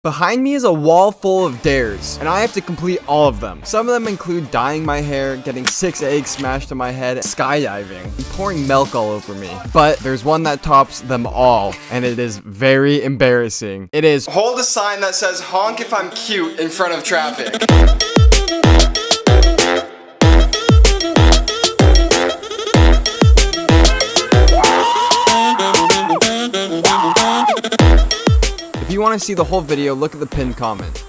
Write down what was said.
Behind me is a wall full of dares, and I have to complete all of them. Some of them include dyeing my hair, getting 6 eggs smashed on my head, skydiving, and pouring milk all over me. But there's one that tops them all, and it is very embarrassing. It is hold a sign that says honk if I'm cute in front of traffic. If you want to see the whole video, look at the pinned comment.